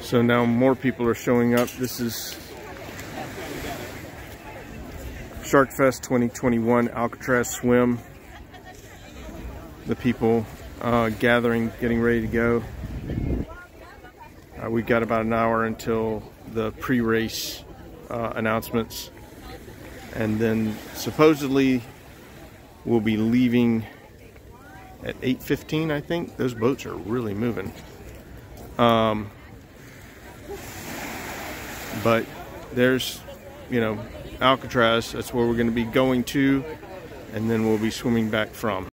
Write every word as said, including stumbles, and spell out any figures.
So now more people are showing up. This is Shark Fest twenty twenty-one Alcatraz Swim. The people uh, gathering, getting ready to go. Uh, we've got about an hour until the pre-race uh, announcements. And then supposedly we'll be leaving at eight fifteen, I think. Those boats are really moving. Um, but there's, you know, Alcatraz. That's where we're going to be going to, and then we'll be swimming back from.